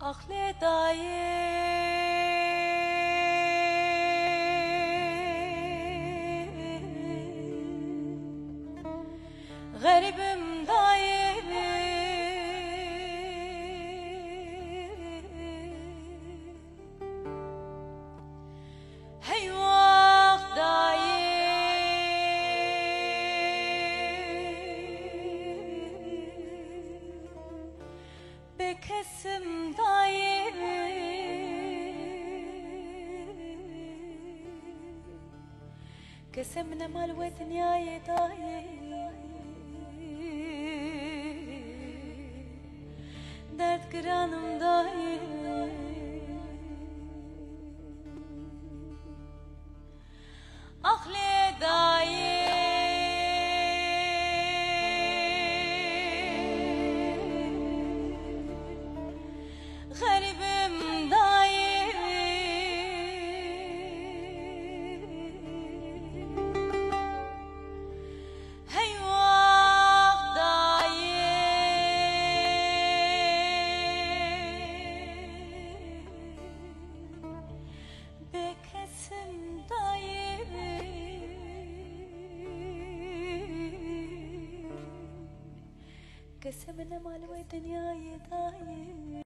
أخلي دايم غريبم دايم هيواق دايم بكسم دايم كسمنا مال ودنياي دايم درد گرانم دايم أخلي دايم غريبم دايم هيواق دايم بكسم دايم قسمنا مال ودنياي دايم